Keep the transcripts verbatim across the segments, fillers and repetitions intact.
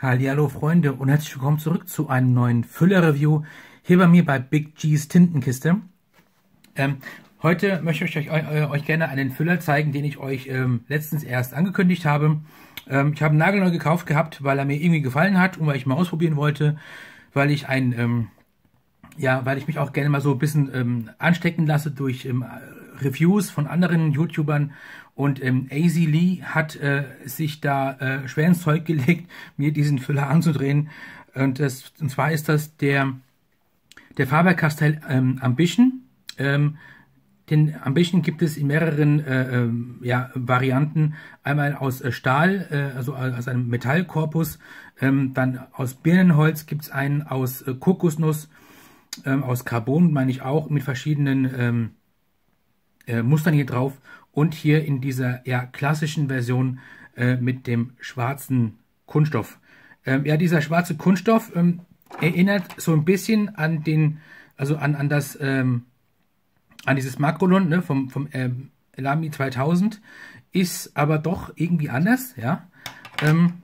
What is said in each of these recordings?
Hallihallo Freunde und herzlich willkommen zurück zu einem neuen Füller-Review hier bei mir bei Big G's Tintenkiste. Ähm, heute möchte ich euch, äh, euch gerne einen Füller zeigen, den ich euch ähm, letztens erst angekündigt habe. Ähm, ich habe ihn nagelneu gekauft gehabt, weil er mir irgendwie gefallen hat und weil ich mal ausprobieren wollte, weil ich ein, ähm, ja, weil ich mich auch gerne mal so ein bisschen ähm, anstecken lasse durch ähm, Reviews von anderen YouTubern. Und ähm, A Z Lee hat äh, sich da äh, schwer ins Zeug gelegt, mir diesen Füller anzudrehen. Und, das, und zwar ist das der, der Faber-Castell ähm, Ambition. Ähm, den Ambition gibt es in mehreren äh, ähm, ja, Varianten. Einmal aus äh, Stahl, äh, also aus einem Metallkorpus. Ähm, dann aus Birnenholz gibt es einen, aus äh, Kokosnuss, ähm, aus Carbon, meine ich auch, mit verschiedenen ähm, äh, Mustern hier drauf. Und hier in dieser ja, klassischen Version äh, mit dem schwarzen Kunststoff. Ähm, ja, dieser schwarze Kunststoff ähm, erinnert so ein bisschen an den, also an, an das, ähm, an dieses Makrolon, ne, vom, vom ähm, Lamy zweitausend, ist aber doch irgendwie anders, ja. Ähm,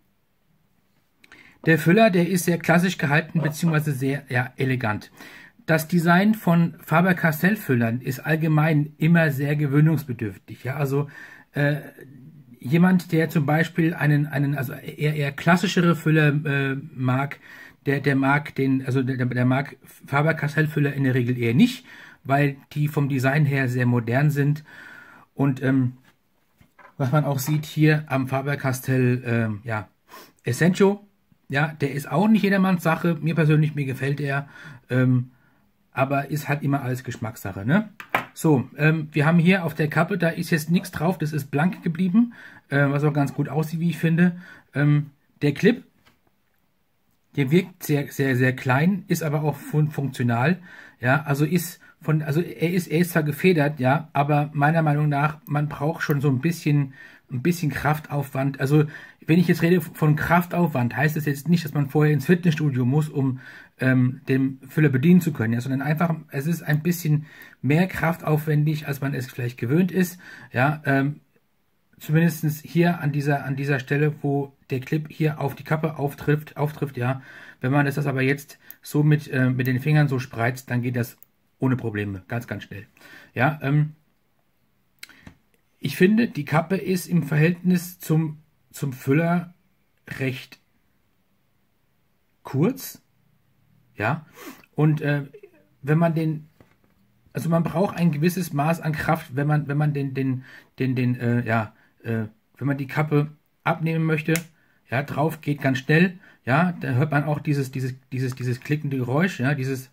der Füller, der ist sehr klassisch gehalten, beziehungsweise sehr ja, elegant. Das Design von Faber-Castell-Füllern ist allgemein immer sehr gewöhnungsbedürftig. Ja? Also äh, jemand, der zum Beispiel einen, einen also eher, eher klassischere Füller äh, mag, der, der mag den, also der, der mag Faber-Castell-Füller in der Regel eher nicht, weil die vom Design her sehr modern sind. Und ähm, was man auch sieht hier am Faber-Castell äh, ja, Essentio, ja, der ist auch nicht jedermanns Sache. Mir persönlich, mir gefällt er. Ähm, aber ist halt immer alles Geschmackssache, ne? So, ähm, wir haben hier auf der Kappe, da ist jetzt nichts drauf, das ist blank geblieben, äh, was auch ganz gut aussieht, wie ich finde. Ähm, der Clip, der wirkt sehr, sehr, sehr klein, ist aber auch fun funktional, ja, also ist von, also er ist, er ist zwar gefedert, ja, aber meiner Meinung nach, man braucht schon so ein bisschen, ein bisschen Kraftaufwand. Also, wenn ich jetzt rede von Kraftaufwand, heißt das jetzt nicht, dass man vorher ins Fitnessstudio muss, um ähm, den Füller bedienen zu können, ja, sondern einfach, es ist ein bisschen mehr kraftaufwendig, als man es vielleicht gewöhnt ist, ja, ähm, zumindest hier an dieser, an dieser Stelle, wo der Clip hier auf die Kappe auftrifft, auftrifft, ja. Wenn man das aber jetzt so mit, äh, mit den Fingern so spreizt, dann geht das ohne Probleme, ganz, ganz schnell. Ja, ähm, ich finde, die Kappe ist im Verhältnis zum, zum Füller recht kurz, ja, und äh, wenn man den, also man braucht ein gewisses Maß an Kraft, wenn man, wenn man den, den, den, den, äh, ja, äh, wenn man die Kappe abnehmen möchte, ja, drauf geht ganz schnell, ja, da hört man auch dieses, dieses, dieses, dieses klickende Geräusch, ja, dieses,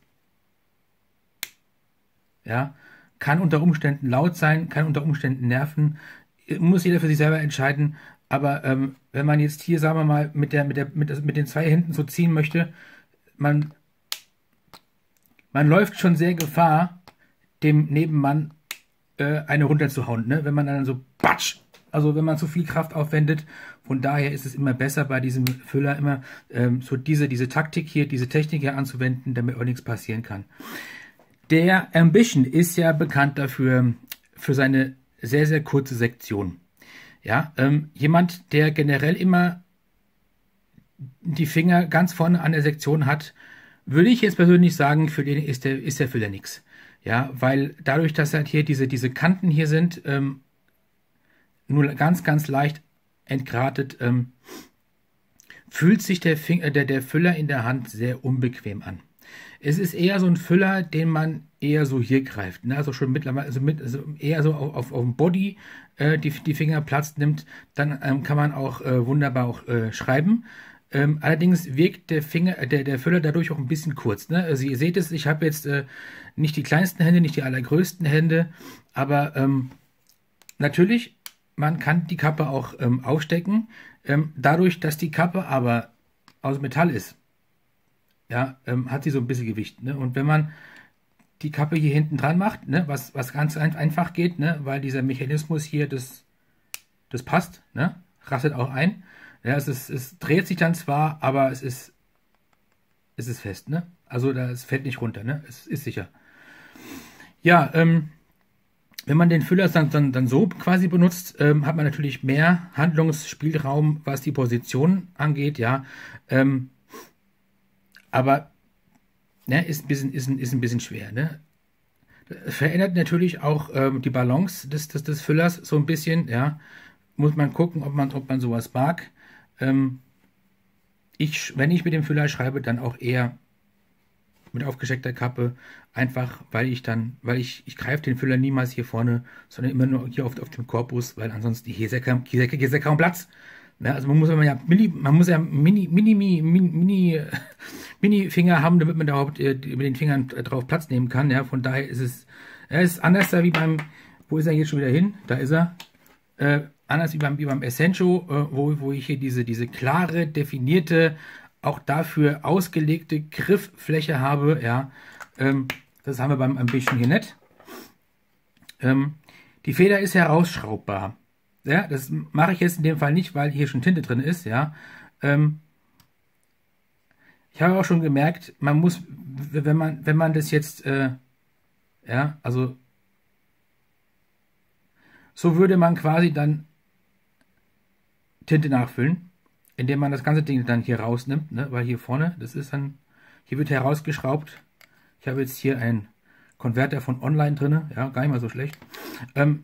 ja, kann unter Umständen laut sein, kann unter Umständen nerven, muss jeder für sich selber entscheiden, aber ähm, wenn man jetzt hier, sagen wir mal, mit, der, mit, der, mit, mit den zwei Händen so ziehen möchte, man, man läuft schon sehr Gefahr, dem Nebenmann äh, eine runterzuhauen, ne? Wenn man dann so batsch, also wenn man zu viel Kraft aufwendet, von daher ist es immer besser bei diesem Füller immer ähm, so diese, diese Taktik hier, diese Technik hier anzuwenden, damit auch nichts passieren kann. Der Ambition ist ja bekannt dafür, für seine sehr, sehr kurze Sektion. Ja, ähm, jemand, der generell immer die Finger ganz vorne an der Sektion hat, würde ich jetzt persönlich sagen, für den ist der, ist der Füller nichts. Ja, weil dadurch, dass halt hier diese, diese Kanten hier sind, ähm, nur ganz, ganz leicht entgratet, ähm, fühlt sich der, Finger, der, der Füller in der Hand sehr unbequem an. Es ist eher so ein Füller, den man eher so hier greift, ne? Also schon mittlerweile, also mit, also eher so auf, auf, auf dem Body äh, die, die Finger Platz nimmt, dann ähm, kann man auch äh, wunderbar auch äh, schreiben. Ähm, allerdings wirkt der Finger, der, der Füller dadurch auch ein bisschen kurz, ne? Also ihr seht es, ich habe jetzt äh, nicht die kleinsten Hände, nicht die allergrößten Hände, aber ähm, natürlich, man kann die Kappe auch ähm, aufstecken. Ähm, dadurch, dass die Kappe aber aus Metall ist, ja, ähm, hat sie so ein bisschen Gewicht, ne? Und wenn man die Kappe hier hinten dran macht, ne, was, was ganz ein, einfach geht, ne, weil dieser Mechanismus hier, das, das passt, ne, rastet auch ein. Ja, es, ist, es dreht sich dann zwar, aber es ist, es ist fest, ne? Also das fällt nicht runter, ne? Es ist sicher. Ja, ähm, Wenn man den Füller dann, dann, dann so quasi benutzt, ähm, hat man natürlich mehr Handlungsspielraum, was die Position angeht, ja. Ähm, aber ne, ist, ein bisschen, ist, ein, ist ein bisschen schwer, ne? Verändert natürlich auch ähm, die Balance des, des, des Füllers so ein bisschen, ja. Muss man gucken, ob man, ob man sowas mag. Ähm, ich, wenn ich mit dem Füller schreibe, dann auch eher mit aufgesteckter Kappe, einfach weil ich dann, weil ich, ich greife den Füller niemals hier vorne, sondern immer nur hier auf, auf dem Korpus, weil ansonsten hier ist ja kaum, hier ist ja kaum Platz. Ne? Also man muss ja mini, man muss ja mini, mini, mini, mini, mini Finger haben, damit man da überhaupt äh, mit den Fingern drauf Platz nehmen kann. Ja, von daher ist es, ja, ist anders da wie beim, wo ist er jetzt schon wieder hin? Da ist er. Äh, anders wie beim, wie beim Essential, äh, wo, wo ich hier diese, diese klare, definierte, auch dafür ausgelegte Grifffläche habe, ja, ähm, das haben wir beim Ambition hier nicht. Ähm, die Feder ist herausschraubbar. Ja, das mache ich jetzt in dem Fall nicht, weil hier schon Tinte drin ist, ja. Ähm, ich habe auch schon gemerkt, man muss, wenn man, wenn man das jetzt, äh, ja, also so würde man quasi dann Tinte nachfüllen, indem man das ganze Ding dann hier rausnimmt, ne? Weil hier vorne, das ist dann, hier wird herausgeschraubt. Ich habe jetzt hier einen Konverter von Online drin, ja, gar nicht mal so schlecht. Ähm,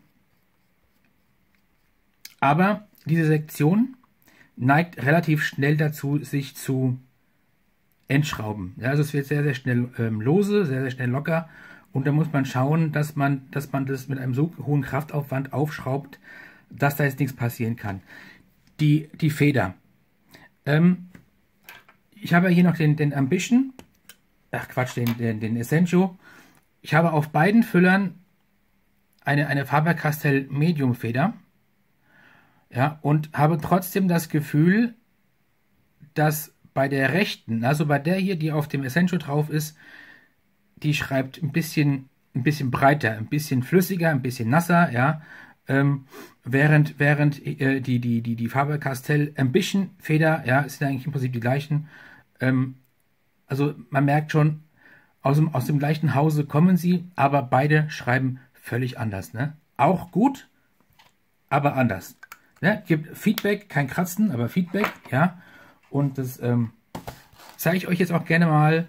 aber diese Sektion neigt relativ schnell dazu, sich zu entschrauben. Ja, also es wird sehr, sehr schnell ähm, lose, sehr, sehr schnell locker. Und da muss man schauen, dass man, dass man das mit einem so hohen Kraftaufwand aufschraubt, dass da jetzt nichts passieren kann. Die, die Feder. Ähm, ich habe hier noch den, den Ambition. Ach Quatsch, den, den, den Essential. Ich habe auf beiden Füllern eine, eine Faber-Castell Medium Feder. Ja, und habe trotzdem das Gefühl, dass bei der rechten, also bei der hier, die auf dem Essential drauf ist, die schreibt ein bisschen, ein bisschen breiter, ein bisschen flüssiger, ein bisschen nasser, ja. Ähm, während während äh, die, die, die, die Faber-Castell Ambition Feder, ja, sind eigentlich im Prinzip die gleichen. Ähm, also man merkt schon, aus dem, aus dem gleichen Hause kommen sie, aber beide schreiben völlig anders. Ne? Auch gut, aber anders. Ne? Gibt Feedback, kein Kratzen, aber Feedback, ja. Und das ähm, zeige ich euch jetzt auch gerne mal.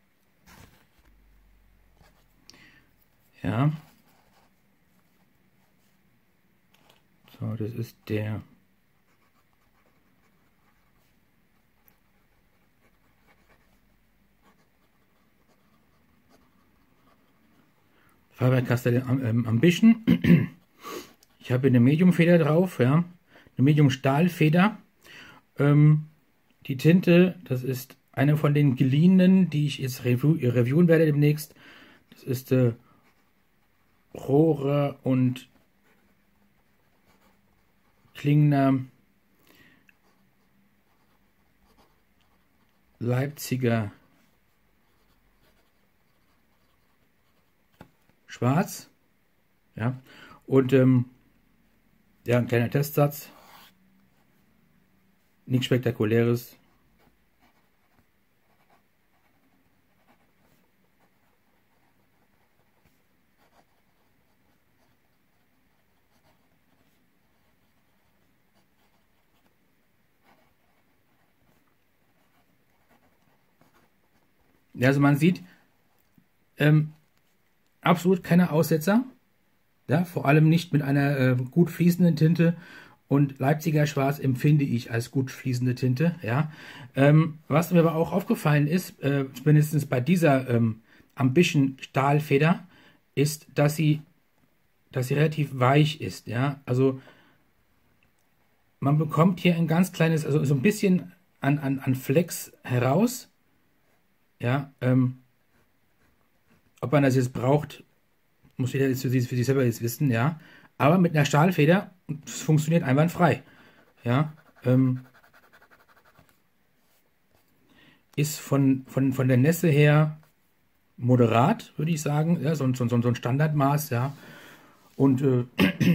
Ja. So, das ist der Faber-Castell Ambition. Ich habe eine Medium-Feder drauf, ja, eine Medium-Stahlfeder. Ähm, die Tinte, das ist eine von den geliehenen, die ich jetzt review, reviewen werde demnächst. Das ist äh, Rohrer und Klingner Leipziger Schwarz. Ja, und ähm, ja, ein kleiner Testsatz. Nichts Spektakuläres. Ja, also man sieht ähm, absolut keine Aussetzer. Ja, vor allem nicht mit einer äh, gut fließenden Tinte. Und Leipziger Schwarz empfinde ich als gut fließende Tinte. Ja, ähm, was mir aber auch aufgefallen ist, äh, zumindest bei dieser ähm, Ambition Stahlfeder, ist, dass sie, dass sie relativ weich ist. Ja, also man bekommt hier ein ganz kleines, also so ein bisschen an, an, an Flex heraus. Ja, ähm, ob man das jetzt braucht, muss jeder jetzt für sich, für sich selber jetzt wissen, ja. Aber mit einer Stahlfeder, das funktioniert einwandfrei. Ja, ähm, ist von, von, von der Nässe her moderat, würde ich sagen. Ja, so, so, so ein Standardmaß, ja. Und äh,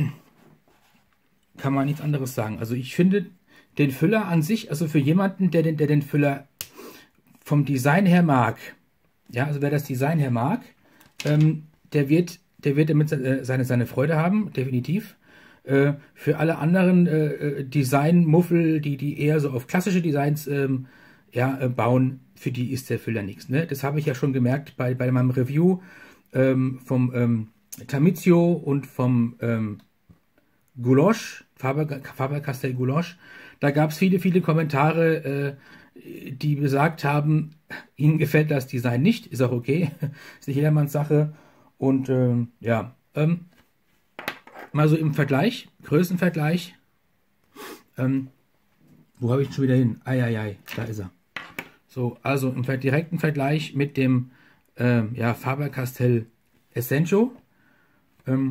kann man nichts anderes sagen. Also ich finde den Füller an sich, also für jemanden, der den, der den Füller vom Design her mag, ja, also wer das Design her mag, ähm, der wird der wird damit äh, seine, seine Freude haben, definitiv. Äh, für alle anderen äh, Design-Muffel, die, die eher so auf klassische Designs ähm, ja, äh, bauen, für die ist der Füller nichts. Ne? Das habe ich ja schon gemerkt bei, bei meinem Review ähm, vom ähm, Tamizio und vom ähm, Gouloche, Faber, Faber-Castell Gouloche. Da gab es viele, viele Kommentare, äh, die besagt haben, ihnen gefällt das Design nicht, ist auch okay, ist nicht jedermanns Sache. Und ähm, ja, ähm, mal so im Vergleich, Größenvergleich, ähm, wo habe ich ihn schon wieder hin? Eieiei, da ist er. So, also im direkten Vergleich mit dem ähm, ja, Faber-Castell Essential, ähm,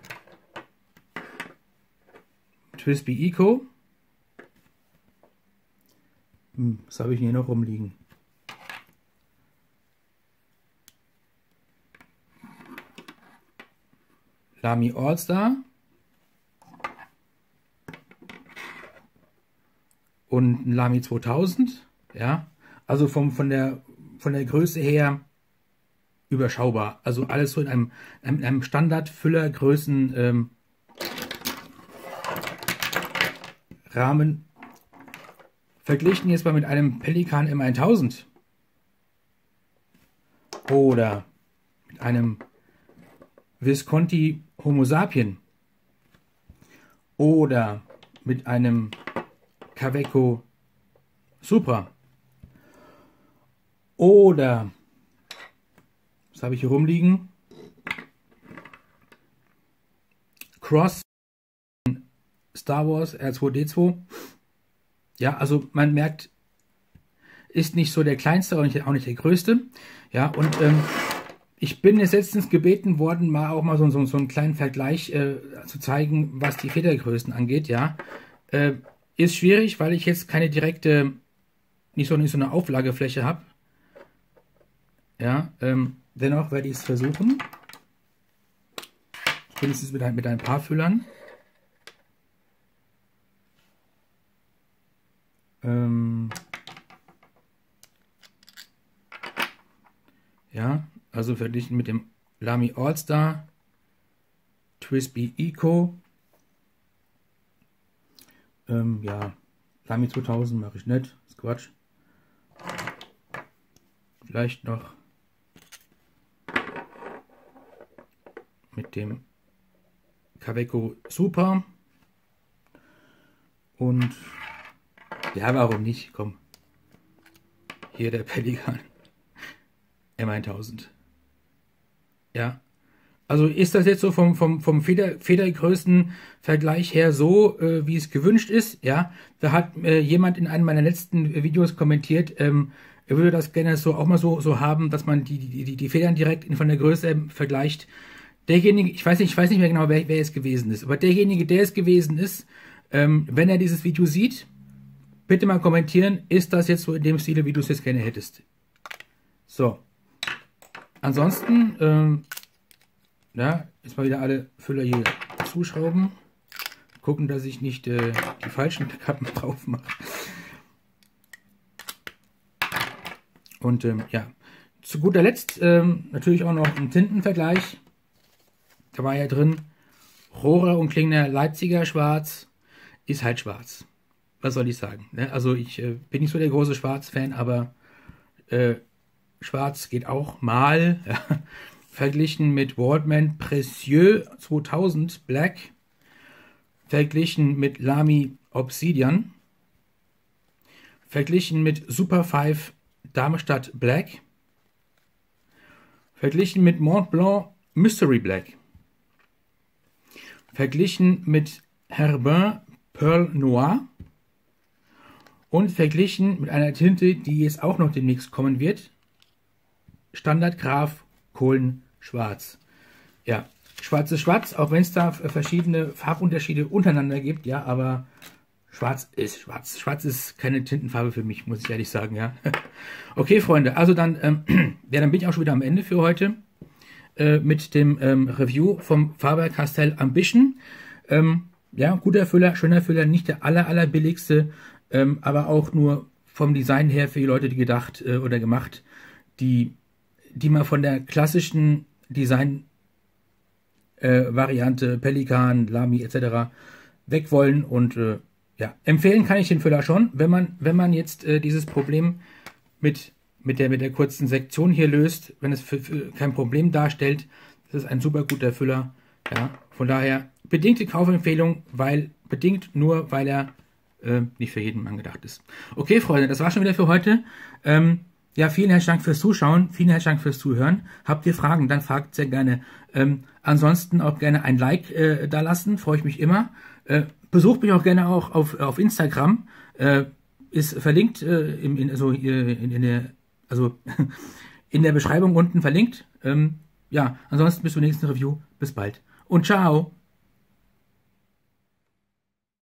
TWSBI Eco. Hm, was habe ich hier noch rumliegen? Lamy All-Star und ein Lamy zweitausend, ja, also vom, von, der, von der Größe her überschaubar, also alles so in einem, in einem Standard-Füller-Größen ähm, Rahmen. Verglichen jetzt mal mit einem Pelikan M tausend oder mit einem Visconti Homo Sapien oder mit einem Kaweco Supra oder, was habe ich hier rumliegen? Cross Star Wars R zwei D zwei. Ja, also man merkt, ist nicht so der kleinste, auch nicht, auch nicht der größte. Ja, und ähm, ich bin jetzt letztens gebeten worden, mal auch mal so, so, so einen kleinen Vergleich äh, zu zeigen, was die Federgrößen angeht. Ja, äh, ist schwierig, weil ich jetzt keine direkte, nicht so, nicht so eine Auflagefläche habe. Ja, ähm, dennoch werde ich es versuchen. Mindestens mit ein, mit ein paar Füllern. Ähm, ja, also verglichen mit dem Lamy All-Star, TWSBI Eco. Ähm, ja, Lamy zweitausend mache ich nicht, ist Quatsch. Vielleicht noch mit dem Kaweco Super. Und ja, warum nicht? Komm. Hier der Pelikan M tausend. Ja. Also ist das jetzt so vom, vom, vom Feder, Federgrößenvergleich her so, äh, wie es gewünscht ist? Ja. Da hat äh, jemand in einem meiner letzten Videos kommentiert, ähm, er würde das gerne so auch mal so, so haben, dass man die, die, die, die Federn direkt in, von der Größe ähm, vergleicht. Derjenige, ich weiß nicht, ich weiß nicht mehr genau, wer, wer es gewesen ist, aber derjenige, der es gewesen ist, ähm, wenn er dieses Video sieht, bitte mal kommentieren, ist das jetzt so in dem Stile, wie du es jetzt gerne hättest. So. Ansonsten, ähm, ja, jetzt mal wieder alle Füller hier zuschrauben. Gucken, dass ich nicht äh, die falschen Kappen drauf mache. Und ähm, ja, zu guter Letzt ähm, natürlich auch noch ein Tintenvergleich. Da war ja drin, Rohrer und Klingner Leipziger Schwarz ist halt schwarz. Was soll ich sagen? Ne? Also ich äh, bin nicht so der große Schwarz-Fan, aber äh, Schwarz geht auch mal. Ja. Verglichen mit Waldman Précieux zweitausend Black. Verglichen mit Lamy Obsidian. Verglichen mit Super fünf Darmstadt Black. Verglichen mit Mont Blanc Mystery Black. Verglichen mit Herbin Pearl Noir. Und verglichen mit einer Tinte, die jetzt auch noch demnächst kommen wird. Standard Graf Kohlen Schwarz. Ja, schwarz ist schwarz, auch wenn es da verschiedene Farbunterschiede untereinander gibt. Ja, aber schwarz ist schwarz. Schwarz ist keine Tintenfarbe für mich, muss ich ehrlich sagen. Ja. Okay, Freunde, also dann, ähm, ja, dann bin ich auch schon wieder am Ende für heute. Äh, mit dem ähm, Review vom Faber-Castell Ambition. Ähm, ja, guter Füller, schöner Füller, nicht der aller, aller billigste. Ähm, aber auch nur vom Design her für die Leute, die gedacht äh, oder gemacht, die, die mal von der klassischen Design äh, Variante, Pelikan, Lamy et cetera weg wollen. Und äh, ja, empfehlen kann ich den Füller schon, wenn man, wenn man jetzt äh, dieses Problem mit, mit, der, mit der kurzen Sektion hier löst, wenn es für, für kein Problem darstellt. Das ist ein super guter Füller. Ja, von daher bedingte Kaufempfehlung, weil bedingt nur, weil er äh, nicht für jeden Mann gedacht ist. Okay, Freunde, das war schon wieder für heute. Ähm, ja, vielen herzlichen Dank fürs Zuschauen, vielen herzlichen Dank fürs Zuhören. Habt ihr Fragen, dann fragt sehr gerne. Ähm, ansonsten auch gerne ein Like äh, da lassen, freue ich mich immer. Äh, besucht mich auch gerne auch auf, auf Instagram. Äh, ist verlinkt äh, im, in, also, äh, in, in der, also in der Beschreibung unten verlinkt. Ähm, ja, ansonsten bis zum nächsten Review. Bis bald und ciao!